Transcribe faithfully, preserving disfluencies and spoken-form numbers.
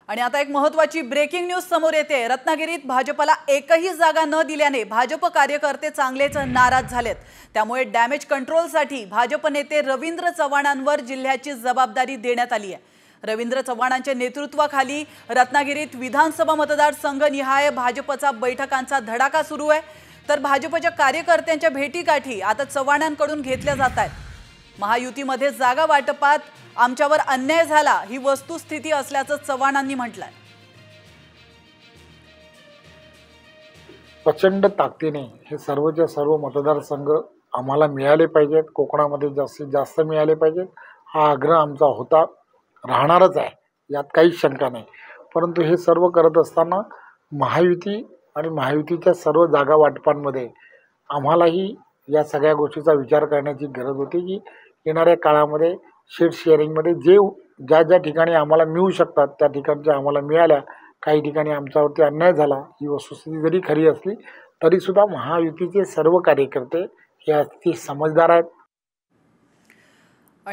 आणि आता एक महत्त्वाची ब्रेकिंग न्यूज समोर येते। रत्नागिरीत भाजपला एकही जागा न दिल्याने भाजप कार्यकर्ते चांगलेच नाराज झालेत। त्यामुळे डॅमेज कंट्रोलसाठी भाजप नेते रवींद्र चव्हाणांवर जिल्ह्याची जबाबदारी देण्यात आली आहे। रवींद्र चव्हाणांच्या नेतृत्वाखाली रत्नागिरीत विधानसभा मतदारसंघ निहाय भाजपचा बैठकांचा धडाका सुरू आहे। तर भाजपच्या कार्यकर्त्यांच्या भेटीगाठी आता चव्हाणांकडून घेतल्या जात आहेत। महायुतीमध्ये जागा वाटपात आमच्यावर अन्याय झाला ही वस्तुस्थिती असल्याचं चव्हाणांनी म्हटलंय। प्रचंड ताकदीने हे सर्वच्या सर्व मतदारसंघ आम्हाला मिळाले पाहिजेत, कोकणामध्ये जास्तीत जास्त मिळाले पाहिजेत हा आग्रह आमचा होता, राहणारच आहे, यात काहीच शंका नाही। परंतु हे सर्व करत असताना महायुती आणि महायुतीच्या सर्व जागा वाटपांमध्ये आम्हालाही या सगळ्या गोष्टीचा विचार करण्याची गरज होती की येणाऱ्या काळामध्ये सीट शेअरिंगमध्ये जे ज्या ज्या ठिकाणी आम्हाला मिळू शकतात त्या ठिकाणच्या आम्हाला मिळाल्या, काही ठिकाणी आमच्यावरती अन्याय झाला ही वस्तुस्थिती जरी खरी असली तरीसुद्धा महायुतीचे सर्व कार्यकर्ते हे अति समजदार आहेत,